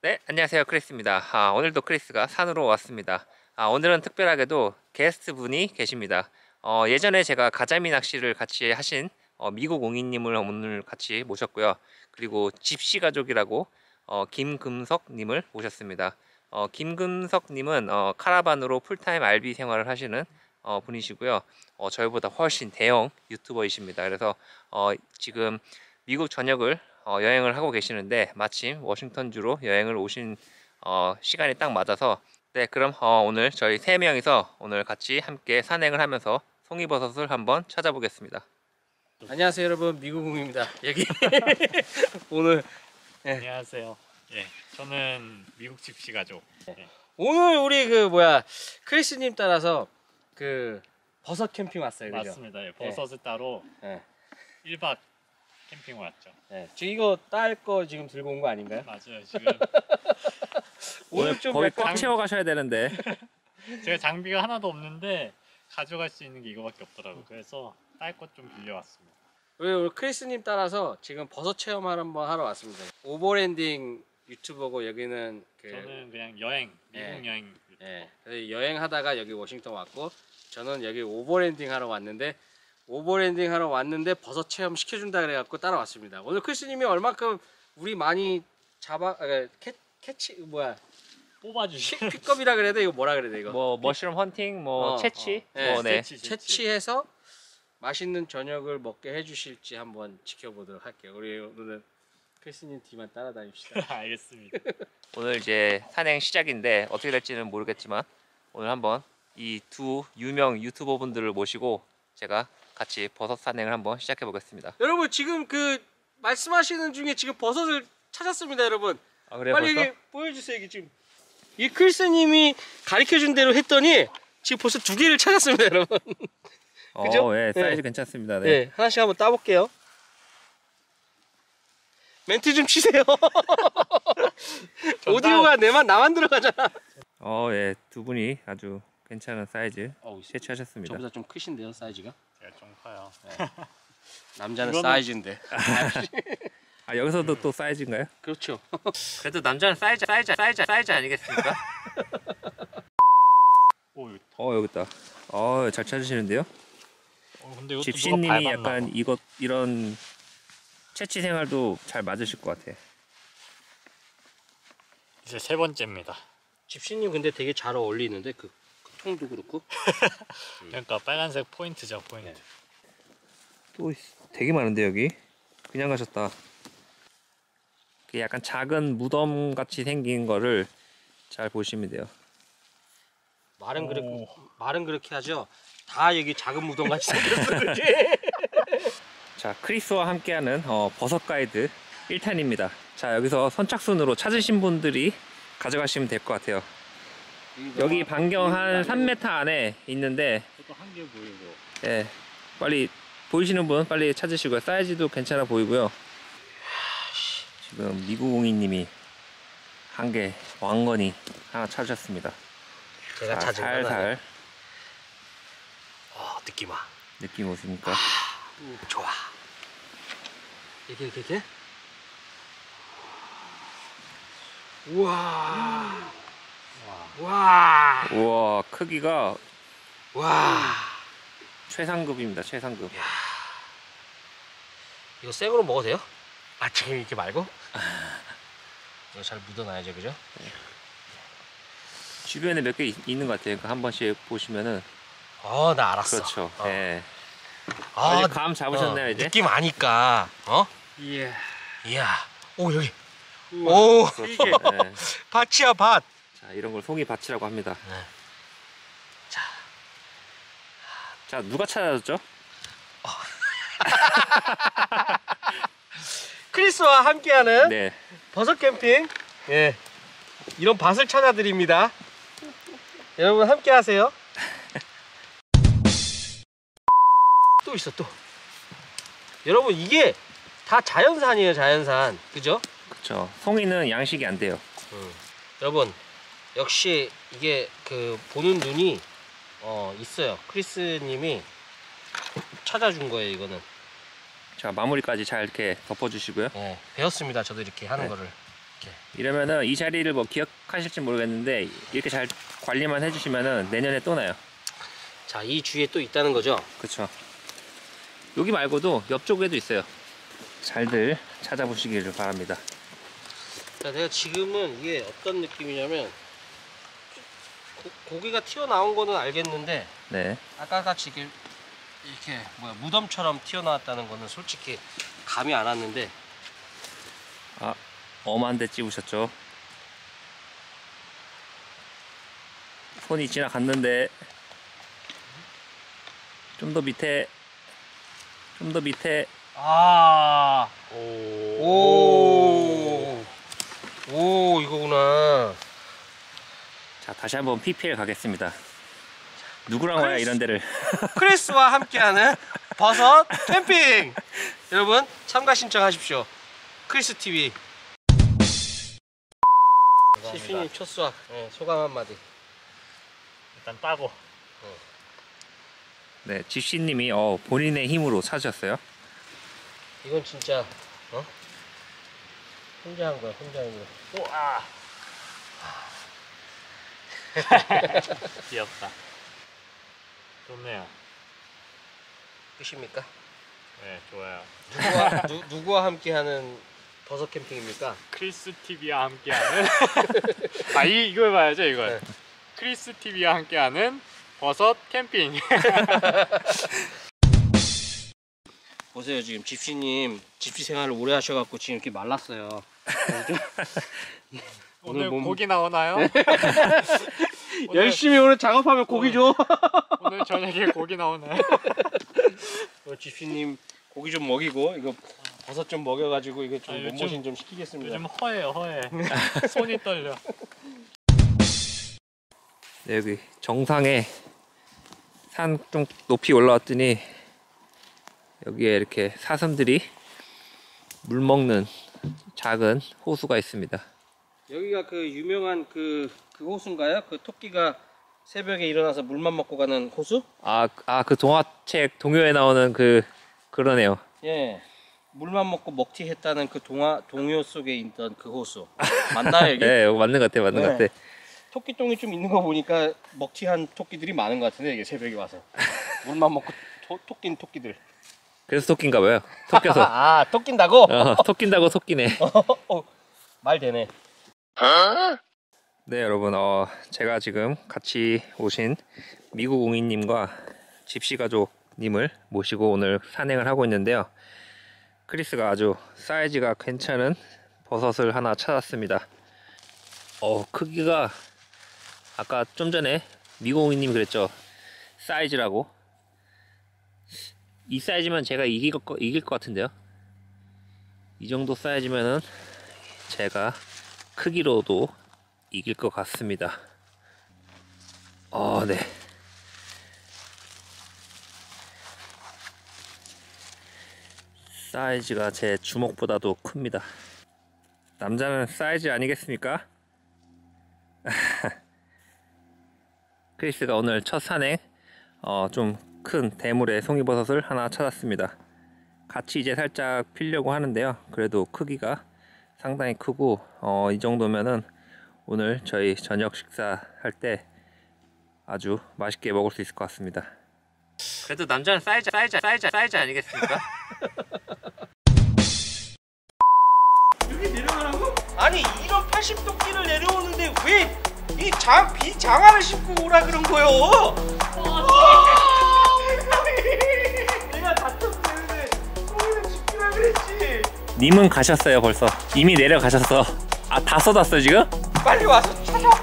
네, 안녕하세요. 크리스입니다. 오늘도 크리스가 산으로 왔습니다. 오늘은 특별하게도 게스트 분이 계십니다. 예전에 제가 가자미 낚시를 같이 하신 미국 옹이님을 오늘 같이 모셨고요. 그리고 집시 가족이라고 김금석님을 모셨습니다. 김금석님은 카라반으로 풀타임 RV 생활을 하시는 분이시고요. 저희보다 훨씬 대형 유튜버이십니다. 그래서 지금 미국 전역을 여행을 하고 계시는데 마침 워싱턴주로 여행을 오신 시간이 딱 맞아서 네, 그럼 오늘 저희 3명이서 오늘 같이 함께 산행을 하면서 송이버섯을 한번 찾아보겠습니다. 안녕하세요 여러분, 미국웅입니다. 여기 오늘 안녕하세요. 예, 저는 미국 집시 가족. 예. 오늘 우리 크리스님 따라서 그 버섯 캠핑 왔어요, 그죠? 맞습니다. 예, 버섯을 따로 네. 1박 캠핑 왔죠. 네. 지금 이거 딸 거 지금 들고 온 거 아닌가요? 맞아요. 지금 오늘 좀 거의 약간 꽉 채워 가셔야 되는데 제가 장비가 하나도 없는데 가져갈 수 있는 게 이거밖에 없더라고요. 그래서 딸 것 좀 빌려왔습니다. 우리 크리스님 따라서 지금 버섯 체험 한번 하러 왔습니다. 오버랜딩 유튜버고 여기는 저는 그냥 여행, 미국 여행 유튜버. 네. 그래서 여행하다가 여기 워싱턴 왔고 저는 여기 오버랜딩 하러 왔는데 버섯 체험 시켜준다 그래갖고 따라왔습니다. 오늘 크리스님이 얼마큼 우리 많이 뽑아주시. 픽업이라 그래야 돼? 이거 뭐라 그래야 돼? 이거 뭐 머쉬룸 헌팅, 채취, 네. 네. 채취해서 맛있는 저녁을 먹게 해주실지 한번 지켜보도록 할게요. 우리 오늘은 크리스님 뒤만 따라다닙시다. 알겠습니다. 오늘 이제 산행 시작인데 어떻게 될지는 모르겠지만 오늘 한번 이 두 유명 유튜버 분들을 모시고 제가 같이 버섯 산행을 한번 시작해 보겠습니다. 여러분 지금 그 말씀하시는 중에 지금 버섯을 찾았습니다, 여러분. 그래요? 빨리 벌써? 이게 보여주세요. 이게 지금 이 크리스님이 가르쳐준 대로 했더니 지금 벌써 2개를 찾았습니다, 여러분. 그죠? 예, 사이즈 네. 괜찮습니다. 네. 네, 하나씩 한번 따볼게요. 멘트 좀 치세요. 오디오가 나만 들어가잖아. 예, 두 분이 아주 괜찮은 사이즈 채취하셨습니다. 저보다 좀 크신데요, 사이즈가? 제가 좀 커요. 남자는 이거는- 사이즈인데. 여기서도 또 사이즈인가요? 그렇죠. 그래도 남자는 사이즈 아니겠습니까? 오, 여기 있다. 잘 찾으시는데요? 근데 이것도 누가 집시님이 밟았나 약간 봐. 이런 채취 생활도 잘 맞으실 것 같아. 이제 3번째입니다. 집시님 근데 되게 잘 어울리는데 그 통도 그렇고. 그러니까 빨간색 포인트죠, 포인트. 또 되게 많은데 여기 그냥 가셨다. 그 약간 작은 무덤 같이 생긴 거를 잘 보시면 돼요. 말은 그렇게 하죠. 다 여기 작은 무덤 같이 생겼어. 자, 크리스와 함께하는 버섯 가이드 1탄입니다. 자, 여기서 선착순으로 찾으신 분들이 가져가시면 될 것 같아요. 여기 반경 한 3m 안에 있는데 저도 한 개 보이고. 예, 빨리 보이시는 분 빨리 찾으시고요. 사이즈도 괜찮아 보이고요. 지금 미국옹이님이 한 개 왕건이 하나 찾으셨습니다. 제가 찾은 거는 살살 느낌 와. 느낌 오십니까? 좋아. 이렇게. 우와. 와. 우와, 크기가 와. 최상급입니다. 최상급. 이거 생으로 먹어도 돼요? 지금 이렇게 말고? 이거 잘 묻어놔야죠, 그죠? 주변에 몇 개 있는 것 같아요. 그러니까 한 번씩 보시면은 나 알았어. 그렇죠. 예. 아, 감 잡으셨나요 이제? 느낌 아니까. 예. 이야. 오, 여기. 오, 그렇죠. 이게 예. 밭이야, 밭. 자, 이런 걸 송이밭이라고 합니다. 네. 자, 누가 찾아줬죠? 크리스와 함께하는 네. 버섯 캠핑. 예. 이런 밭을 찾아드립니다. 여러분 함께 하세요. 또 있어, 또. 여러분 이게 다 자연산이에요, 자연산. 그죠? 그렇죠. 송이는 양식이 안 돼요. 여러분 역시 이게 보는 눈이 있어요. 크리스님이 찾아준 거예요, 이거는. 자, 마무리까지 잘 이렇게 덮어주시고요. 배웠습니다. 저도 이렇게 하는 네. 거를. 이러면은 이 자리를 뭐 기억하실지 모르겠는데 이렇게 잘 관리만 해주시면은 내년에 또 나요. 자, 이 주위에 또 있다는 거죠? 그쵸. 여기 말고도 옆쪽에도 있어요. 잘들 찾아보시기를 바랍니다. 자, 내가 지금은 이게 어떤 느낌이냐면 고기가 튀어나온 거는 알겠는데 네. 아까 같이 이렇게 무덤처럼 튀어나왔다는 거는 솔직히 감이 안 왔는데. 아, 엄한 데 찝으셨죠. 손이 지나갔는데 좀 더 밑에, 좀 더 밑에. 오, 이거구나. 자, 다시 한번 PPL 가겠습니다. 누구랑 와야 이런 데를. 크리스와 함께하는 버섯 캠핑. 여러분 참가 신청하십시오. 크리스 TV. 시fin님 첫 수확. 네, 소감 한마디. 일단 따고. 네, 집시님이 본인의 힘으로 찾으셨어요. 이건 진짜 혼자 한 거야, 혼자 한 거야. 귀엽다. 좋네요. 끝입니까? 네, 좋아요. 누구와 함께하는 버섯 캠핑입니까? 크리스 TV와 함께하는 이걸 봐야죠, 이걸. 네. 크리스 TV와 함께하는 버섯 캠핑. 보세요, 지금 집시님 집시 생활을 오래 하셔갖고 지금 이렇게 말랐어요. 오늘 몸- 고기 나오나요? 오늘, 열심히 오늘 작업하면 고기 줘. 오늘 저녁에 고기 나오나요? 집시님 고기 좀 먹이고 이거 버섯 좀 먹여가지고 이거 좀 요즘- 몸보신 좀 시키겠습니다. 요즘 허해요, 허해. 손이 떨려. 네, 여기 정상에 산 좀 높이 올라왔더니 여기에 이렇게 사슴들이 물 먹는 작은 호수가 있습니다. 여기가 그 유명한 그 호수인가요? 그 토끼가 새벽에 일어나서 물만 먹고 가는 호수? 그 동화책 동요에 나오는 그러네요. 예. 물만 먹고 먹튀했다는 그 동요 속에 있던 그 호수. 맞나요, 여기? 네, 맞는 것 같아요, 맞는 것 네. 같아. 토끼똥이 좀 있는 거 보니까 먹튀한 토끼들이 많은 것 같은데, 이게 새벽에 와서. 물만 먹고 토끼들. 그래서 토끼인가 봐요. 토끼서. 토낀다고? 토낀다고 토끼네. 말 되네. 네, 여러분, 제가 지금 같이 오신 미국 옹이님과 집시 가족님을 모시고 오늘 산행을 하고 있는데요. 크리스가 아주 사이즈가 괜찮은 버섯을 하나 찾았습니다. 크기가 아까 좀 전에 미국 옹이님이 그랬죠. 사이즈라고. 이 사이즈면 제가 이길 것 같은데요. 이 정도 사이즈면은 제가 크기로도 이길 것 같습니다. 네. 사이즈가 제 주먹보다도 큽니다. 남자는 사이즈 아니겠습니까? 크리스가 오늘 첫 산행 좀 큰 대물의 송이버섯을 하나 찾았습니다. 같이 이제 살짝 피려고 하는데요. 그래도 크기가 상당히 크고 이 정도면은 오늘 저희 저녁 식사할 때 아주 맛있게 먹을 수 있을 것 같습니다. 그래도 남자는 사이즈 아니겠습니까? 여기 내려가라고? 아니, 이런 80도끼를 내려오는데 왜 이 비장화를 신고 오라 그런 거요? 내가 다쳤는데 거기는 지키라 그랬지. 님은 가셨어요 벌써. 이미 내려가셨어. 다 쏟았어 지금? 빨리 와서 찾아와.